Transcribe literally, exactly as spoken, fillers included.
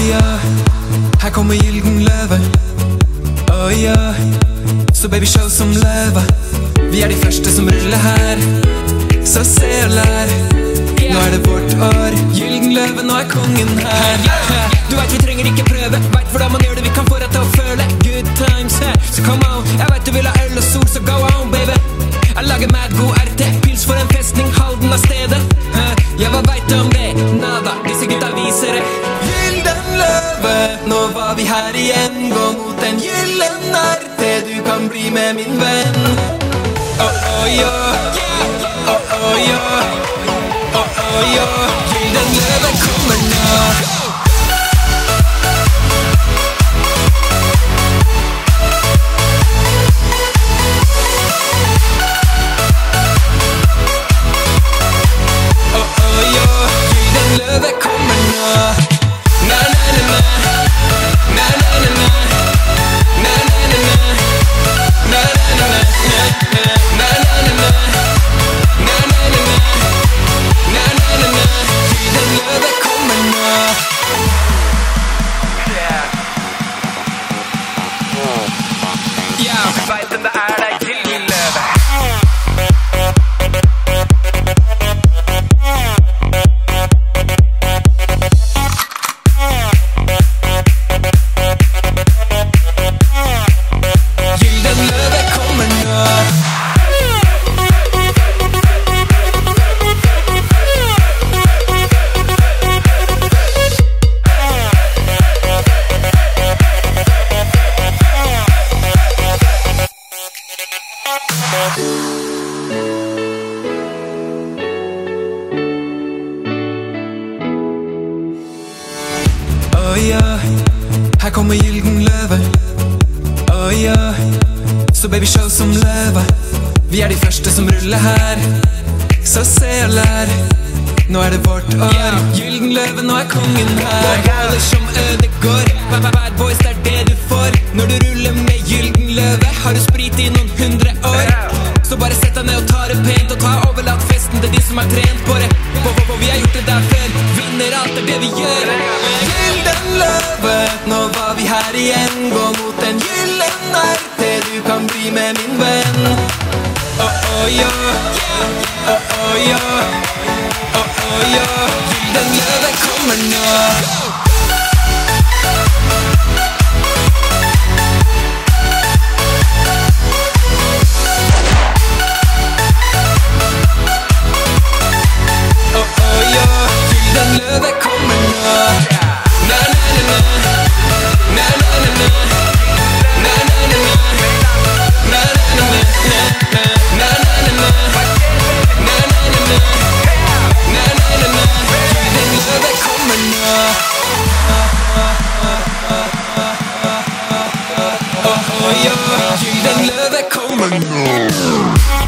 ja, her kommer Gyldenløve. Oh ja, så baby show som løve. Vi er de første som ruller her, så se og lær. Nå er det vårt år, Gyldenløve, nå er kongen her. Du vet vi trenger ikke prøve, vet hvordan man gjør det, vi kan få deg til å føle good times. Så come on, jeg vet du vil ha øl og sol, så go on baby. Jeg lager mad god R T, pils for en festning, halden av stedet. Ja, hva vet du om det? Nada, disse gutta viser det. Gyldenløve, nå var vi her igjen. Gå mot en gyllen R T, du kan bli med min venn. Oh oh ja, oh oh ja, oh oh ja, Gyldenløve kommer nå. Gyldenløve kommer nå. Na na na na, na na na na, na na na na, na na na na, na na na na, na na na na, na na na na. Gyldenløve kommer nå. Ja, vet hvem det er, det er Gyldenløve. Oh ja, her kommer Gyldenløve. Oh ja, så baby show som løve. Vi er de første som ruller her, så se og lær. Nå er det vårt år, Gyldenløve, nå er kongen her. Baller som ødegård, bad boys, det er det du får. Når du ruller med Gyldenløve, har du sprit i noen hundre år. Så bare sett deg ned og ta det pent, og ta overlatt festen til de som er trent på det. For vi har gjort det der før, vinner alt er det vi gjør. Gyldenløve, nå var vi her igjen. Gå mot en gyllen R T, du kan bli med min venn. Oh oh ja, oh oh ja, oh oh ja, Gyldenløve kommer nå. Gyldenløve kommer nå. Na na na na, na na na na, na na na na, na na na na, na na na na, na na na na, na na na na. Gyldenløve kommer nå. Oh oh ja, Gyldenløve kommer nå.